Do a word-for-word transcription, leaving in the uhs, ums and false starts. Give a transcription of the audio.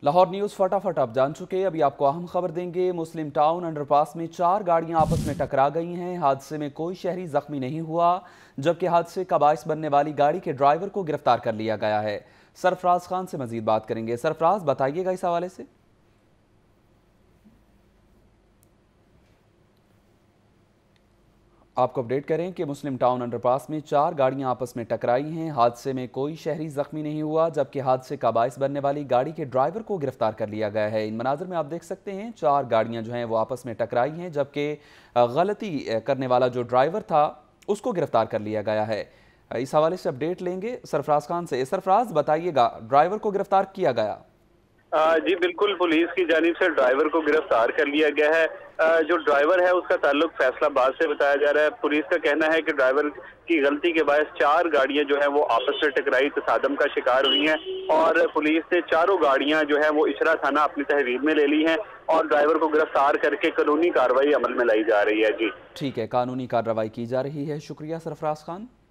Lahore news फटाफट आप जान चुके हैं। अभी आपको अहम खबर देंगे। मुस्लिम टाउन अंडरपास में चार गाड़ियां आपस में टकरा गई हैं। हादसे में कोई शहरी जख्मी नहीं हुआ, जबकि हादसे का बाइस बनने वाली गाड़ी के ड्राइवर को गिरफ्तार कर लिया गया है। सरफराज खान से मजीद बात करेंगे। सरफराज, बताइएगा इस हवाले से। आपको अपडेट करें कि मुस्लिम टाउन अंडरपास में चार गाड़ियां आपस में टकराई हैं। हादसे में कोई शहरी जख्मी नहीं हुआ, जबकि हादसे का बाइस बनने वाली गाड़ी के ड्राइवर को गिरफ्तार कर लिया गया है। इन मनाजर में आप देख सकते हैं चार गाड़ियां जो हैं वो आपस में टकराई हैं, जबकि गलती करने वाला जो ड्राइवर था उसको गिरफ्तार कर लिया गया है। इस हवाले से अपडेट लेंगे सरफराज खान से। सरफराज, बताइएगा, ड्राइवर को गिरफ्तार किया गया? आ, जी बिल्कुल, पुलिस की जानिब से ड्राइवर को गिरफ्तार कर लिया गया है। आ, जो ड्राइवर है उसका ताल्लुक फैसलाबाद से बताया जा रहा है। पुलिस का कहना है कि ड्राइवर की गलती के बायस चार गाड़ियां जो है वो आपस में टकराई, तसादम का शिकार हुई हैं और पुलिस ने चारों गाड़ियां जो है वो इशरा थाना अपनी तहवील में ले ली हैं और ड्राइवर को गिरफ्तार करके कानूनी कार्रवाई अमल में लाई जा रही है। जी ठीक है, कानूनी कार्रवाई की जा रही है। शुक्रिया सरफराज खान।